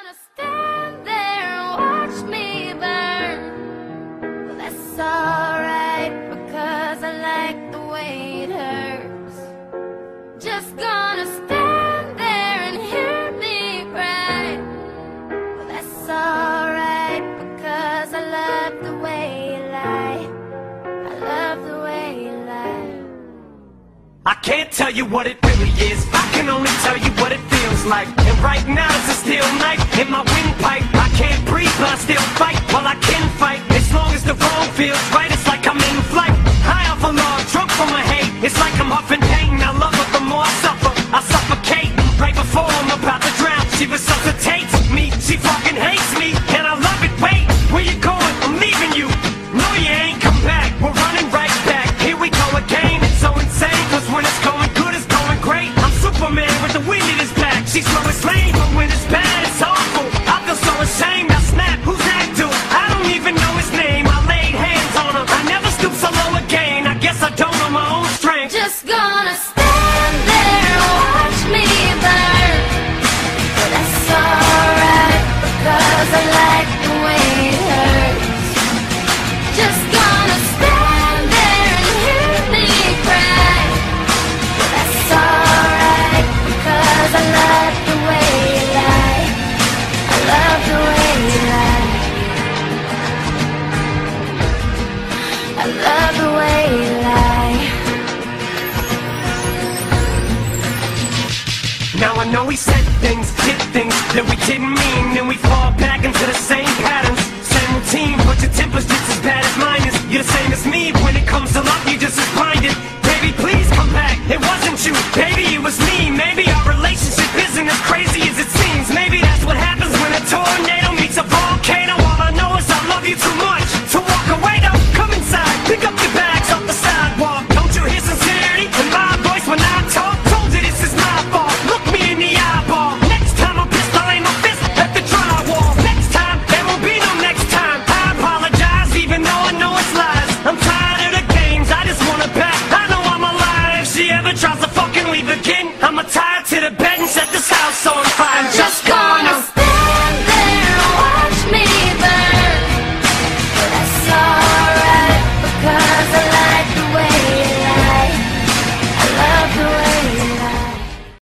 gonna stand there and watch me burn. Well, that's alright, because I like the way it hurts. Just gonna stand there and hear me cry. Well, that's alright, because I love the way you lie. I love the way you lie. I can't tell you what it really is, I can only tell you what it feels like. And right now it's a steel knife in my windpipe. I can't breathe but I still fight, well I can fight. As long as the wrong feels right, it's like I'm in flight. High off a log, drunk from my hate. It's like I'm huffing pain, I love her the more I suffer. I suffocate, right before I'm about to drown. She resuscitates me, she fucking hates me, and I love it. Wait, where you going? I'm leaving you. No you ain't, come back, we're running right back. Here we go again, it's so insane, cause when it's going good, it's going great. I'm Superman with the wind in his back. She's so enslaved, but when it's bad, it's awful. I feel so ashamed, I snap, who's that dude? I don't even know his name, I laid hands on him. I never stoop so low again, I guess I don't know my own strength. Just gonna stand there and watch me burn. But that's alright, because I like the way it hurts. Just gonna stand there and hear me cry. But that's alright, because I love the way you lie. I love the way you lie. I love the way you lie. Now I know we said things, did things that we didn't mean, and we fall